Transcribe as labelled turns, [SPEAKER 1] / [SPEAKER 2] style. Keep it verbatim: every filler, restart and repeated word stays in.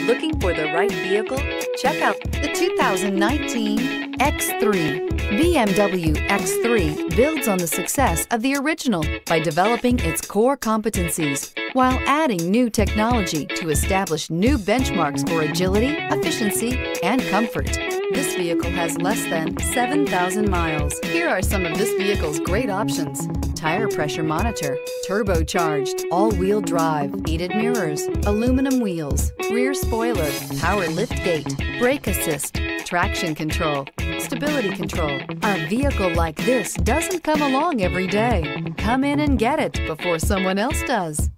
[SPEAKER 1] Looking for the right vehicle? Check out the two thousand nineteen X three. B M W X three builds on the success of the original by developing its core competencies while adding new technology to establish new benchmarks for agility, efficiency, and comfort. This vehicle has less than seven thousand miles. Here are some of this vehicle's great options: tire pressure monitor, turbocharged, all-wheel drive, heated mirrors, aluminum wheels, rear spoiler, power liftgate, brake assist, traction control, stability control. A vehicle like this doesn't come along every day. Come in and get it before someone else does.